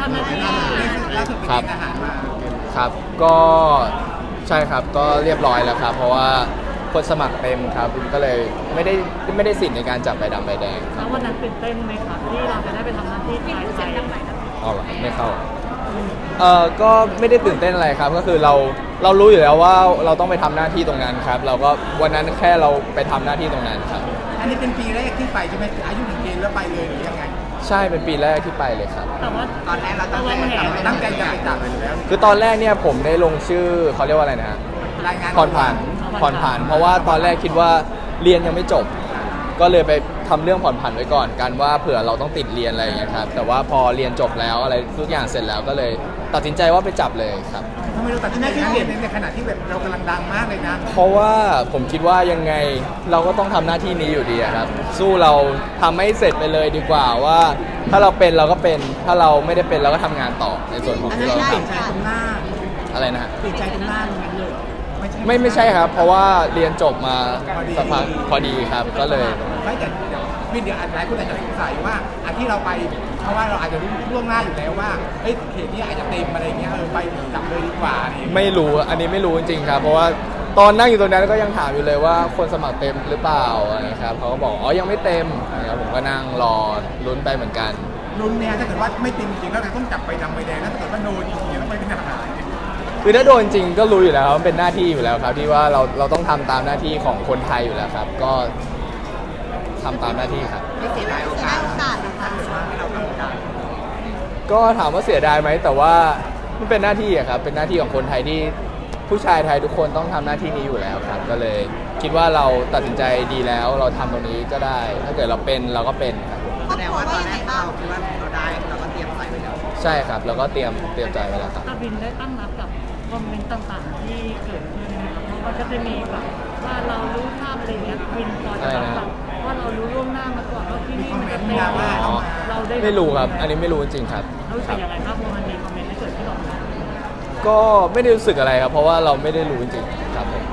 ำหน้าที่ครับครับก็ใช่ครับก็เรียบร้อยแล้วครับเพราะว่าคนสมัครเต็มครับก็เลยไม่ได้สิทธิ์ในการจับใบดำใบแดงแล้ววันนั้นตื่นเต้นไหมครับที่เราจะได้ไปทำหน้าที่ถ่ายใครอ๋อไม่เข้าก็ไม่ได้ตื่นเต้นอะไรครับก็คือเรารู้อยู่แล้วว่าเราต้องไปทำหน้าที่ตรงนั้นครับเราก็วันนั้นแค่เราไปทำหน้าที่ตรงนั้นครับอันนี้เป็นปีแรกที่ไปใช่ไหมอายุถึงเกณฑ์แล้วไปเลยหรือยังไงใช่เป็นปีแรกที่ไปเลยครับแต่ว่าตอนแรกเราตั้งใจจะไปจับเลยแล้วคือตอนแรกเนี่ยผมได้ลงชื่อเขาเรียกว่าอะไรนะฮะผ่อนผันเพราะว่าตอนแรกคิดว่าเรียนยังไม่จบก็เลยไปทำเรื่องผ่อนผันไว้ก่อนกันว่าเผื่อเราต้องติดเรียนอะไรอย่างเงี้ยครับแต่ว่าพอเรียนจบแล้วอะไรทุกอย่างเสร็จแล้วก็เลยตัดสินใจว่าไปจับเลยครับทำไมเราตัดสินใจเปลี่ยนในขณะที่แบบเรากำลังดังมากเลยนะเพราะว่าผมคิดว่ายังไงเราก็ต้องทำหน้าที่นี้อยู่ดีครับสู้เราทำให้เสร็จไปเลยดีกว่าว่าถ้าเราเป็นเราก็เป็นถ้าเราไม่ได้เป็นเราก็ทำงานต่อในส่วนของที่เราทำอะไรนะฮะเปลี่ยนใจตรงหน้าตรงนั้นเลยไม่ใช่ครับเพราะว่าเรียนจบมาสักพักพอดีครับก็เลยไม่แต่พี่เดี๋ยวหลายคนอาจจะสงสัยว่าอันที่เราไปเพราะว่าเราอาจจะรู้ล่วงหน้าอยู่แล้วว่าเฮ้ยเขตนี้อาจจะเต็มอะไรเงี้ยไปจับเลยดีกว่าไม่รู้อันนี้ไม่รู้จริงๆครับเพราะว่าตอนนั่งอยู่ตรงนั้นก็ยังถามอยู่เลยว่าคนสมัครเต็มหรือเปล่านะครับเขาก็บอกอ๋อยังไม่เต็มนะครับผมก็นั่งรอลุ้นไปเหมือนกันลุ้นเนี่ยถ้าเกิดว่าไม่เต็มจริงก็ต้องจับไปดำไปแดงถ้าเกิดว่าโดนจริงๆแล้วไปเป็นทหารคือถ้าโดนจริงก็รู้อยู่แล้วมันเป็นหน้าที่อยู่แล้วครับที่ว่าเราต้องทำตามหน้าที่ของคนไทยอยู่แล้วครับก็ทำตามหน้าที่ครับไม่เสียดายโอกาสนะคะที่เราทำได้ก็ถามว่าเสียดายไหมแต่ว่ามันเป็นหน้าที่อะครับเป็นหน้าที่ของคนไทยที่ผู้ชายไทยทุกคนต้องทำหน้าที่นี้อยู่แล้วครับก็เลยคิดว่าเราตัดสินใจดีแล้วเราทำตรงนี้ก็ได้ถ้าเกิดเราเป็นเราก็เป็นครับแสดงว่าตอนแรกเราคิดว่าเราได้เราก็เตรียมใจไว้แล้วใช่ครับเราก็เตรียมใจไว้แล้วครับบินได้ตั้งรับกับคอมเมนต์ต่างๆที่เกิดขึ้นเพราะว่าก็จะมีแบบว่าเรารู้ภาพอะไรเงี้ยวินพอจะรับว่าเรารู้ล่วงหน้ามาก่อนว่าที่นี่มันจะเป็นเราได้ไม่รู้ครับอันนี้ไม่รู้จริงครับรู้สึกยังไงครับพอมันมีคอมเมนต์ที่เกิดขึ้นออกมาก็ไม่ได้รู้สึกอะไรครับเพราะว่าเราไม่ได้รู้จริงครับผม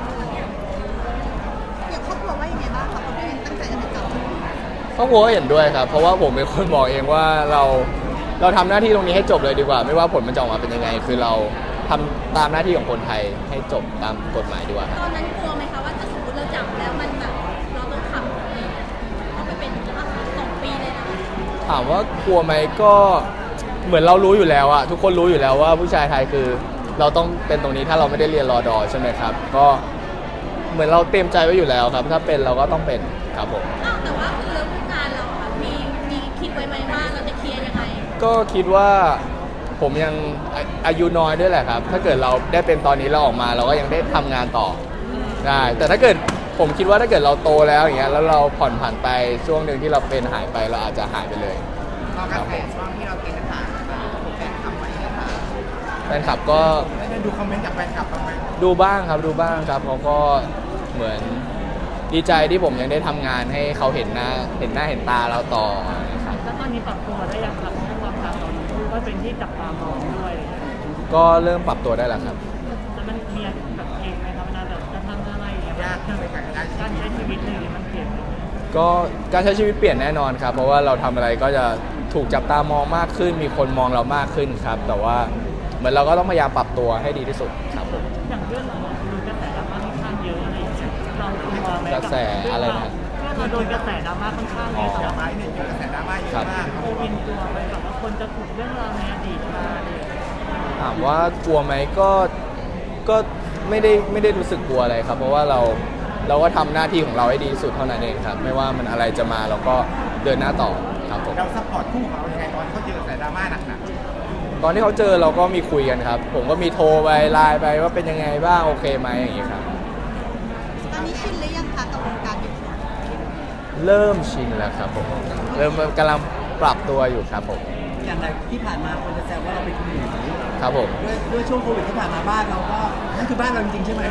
ครอบครัวว่ายังไงบ้างคะเขาไม่ตั้งใจจะไปจับครอบครัวเห็นด้วยครับเพราะว่าผมเป็นคนบอกเองว่าเราทำหน้าที่ตรงนี้ให้จบเลยดีกว่าไม่ว่าผลมันจะออกมาเป็นยังไงคือเราทำตามหน้าที่ของคนไทยให้จบตามกฎหมายดีกว่าตอนนั้นกลัวไหมคะว่าถ้าสมมติเราจับแล้วมันแบบเราต้องขับต้องไปเป็น2 ปีเลยนะถามว่ากลัวไหมก็เหมือนเรารู้อยู่แล้วอะทุกคนรู้อยู่แล้วว่าผู้ชายไทยคือเราต้องเป็นตรงนี้ถ้าเราไม่ได้เรียนรอดอใช่ไหมครับก็เหมือนเราเตรียมใจไว้อยู่แล้วครับถ้าเป็นเราก็ต้องเป็นครับผมแต่ว่าคือเรื่องงานเราค่ะมีคิดไว้ไหมว่าเราจะเคลียร์ยังไงก็คิดว่าผมยังอายุน้อยด้วยแหละครับถ้าเกิดเราได้เป็นตอนนี้เราออกมาเราก็ยังได้ทำงานต่อได้แต่ถ้าเกิดผมคิดว่าถ้าเกิดเราโตแล้วอย่างเงี้ยแล้วเราผ่อนผันไปช่วงหนึ่งที่เราเป็นหายไปเราอาจจะหายไปเลยครับช่วงที่เราเป็นทหารแฟนคลับไว้นะคะแฟนคลับก็ได้ดูคอมเมนต์จากแฟนคลับบ้างไหมดูบ้างครับเขาก็เหมือนดีใจที่ผมยังได้ทำงานให้เขาเห็นหน้าเห็นตาเราต่อครับแล้วตอนนี้ปรับตัวได้ยังครับเพราะความรักเราก็เป็นที่จับตามองด้วยก็เริ่มปรับตัวได้แล้วครับแต่มันมีแบบเองไหมครับเวลาแบบจะทำอะไรอย่างเงี้ยการใช้ชีวิตเลยมันเปลี่ยนก็การใช้ชีวิตเปลี่ยนแน่นอนครับเพราะว่าเราทำอะไรก็จะถูกจับตามองมากขึ้นมีคนมองเรามากขึ้นครับแต่ว่าเหมือนเราก็ต้องพยายามปรับตัวให้ดีที่สุดครับผมอย่างเรื่องเราดูกระแสดราม่าค่อนข้างเยอะอะไรอย่างเงี้ยเรากลัวไหมกระแสอะไรนะเราโดนกระแสดราม่าค่อนข้างเยอะดราม่าเนี่ยกระแสดราม่าเยอะมากโอวินกลัวไหมแบบว่าคนจะถูกเรื่องราวในอดีตมาถามว่ากลัวไหมก็ไม่ได้รู้สึกกลัวอะไรครับเพราะว่าเราก็ทำหน้าที่ของเราให้ดีสุดเท่านั้นเองครับไม่ว่ามันอะไรจะมาเราก็เดินหน้าต่อครับผมเราซัพพอร์ตคู่ของเรายังไงตอนเขาเจอกระแสดราม่าหนักตอนที่เขาเจอเราก็มีคุยกันครับผมก็มีโทรไปไลน์ไปว่าเป็นยังไงบ้างโอเคไหมอย่างนี้ครับตอนนี้ชินหรือยังคะกับวงการบินเริ่มชินแล้วครับผมเริ่มกำลังปรับตัวอยู่ครับผมอย่างไรที่ผ่านมาคนจะแซวว่าเราเป็นคนหนีครับผมด้วยช่วงโควิดที่ผ่านมาบ้านเราก็นั่นคือบ้านเราจริงๆใช่ไหม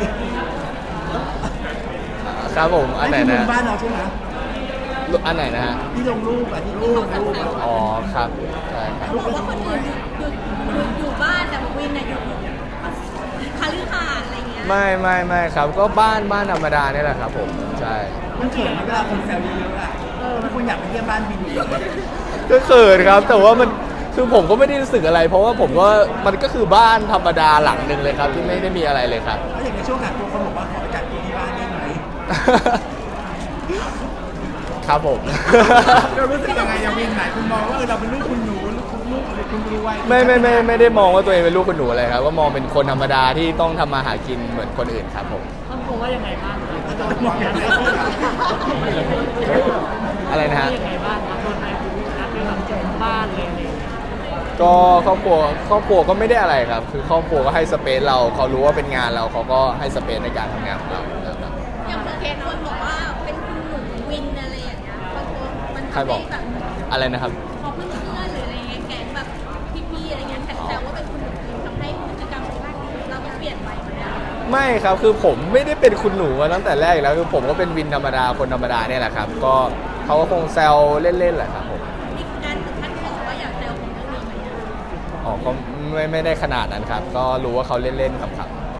ครับผมอันไหนนะบ้านเราใช่ไหมอันไหนนะฮะที่ลงรูปอะที่รูปอ๋อครับใช่ครับบอกว่าคนอื่นอยู่บ้านแต่วินอยู่คาลือหาดอะไรเงี้ยไม่ครับก็บ้านธรรมดานี่แหละครับผมใช่มันเขินเวลาคนแซวเยอะๆอ่ะไม่คนอยากไปเยี่ยมบ้านบินอยู่ก็เขินครับแต่ว่าคือผมก็ไม่ได้รู้สึกอะไร เพราะว่าผมก็มันก็คือบ้านธรรมดาหลังหนึ่งเลยครับที่ไม่ได้มีอะไรเลยครับแล้วอย่างในช่วงกักตัวคนบอกว่าขอจัดที่บ้านได้ไหมครับผมเรารู้สึกยังไงยังวินไหนคุณมองว่าเราเป็นลูกคุณหนูลูกคุณรวยไม่ได้มองว่าตัวเองเป็นลูกคนหนูอะไรครับก็มองเป็นคนธรรมดาที่ต้องทำมาหากินเหมือนคนอื่นครับผมต้องกลัวว่ายังไงบ้างครับโดนมองอย่างนี้อะไรนะฮะยังไงบ้างครับโดนไหมครับเป็นแบบบ้านเลยอะไรอย่างเงี้ยก็ครอบครัวก็ไม่ได้อะไรครับ คือครอบครัวก็ให้สเปซเราเขารู้ว่าเป็นงานเราเขาก็ให้สเปซในการทำงานของเราครับอย่างสังเกตคนบอกว่าเป็นคุณหนูวินอะไรอย่างเงี้ยบางคนมันใครทำบอให้กแบบอะไรนะครับพอเพื่อนๆหรืออะไรเงี้ยแก๊งแบบพี่ๆอะไรเงี้ยแซวว่าเป็นคุณหนูวินทำให้พฤติกรรมของเราเปลี่ยนไปไหมอะไม่ครับคือผมไม่ได้เป็นคุณหนูมาตั้งแต่แรกอยู่แล้วคือผมก็เป็นวินธรรมดาคนธรรมดาเนี่ยแหละครับก็เขาก็คงแซวเล่นๆแหละครับผมมีการถึงขั้นบอกว่าอยากแซวผมเรื่องนี้ไหมอะอ๋อก็ไม่ได้ขนาดนั้นครับ ก็รู้ว่าเขาเล่นๆขำ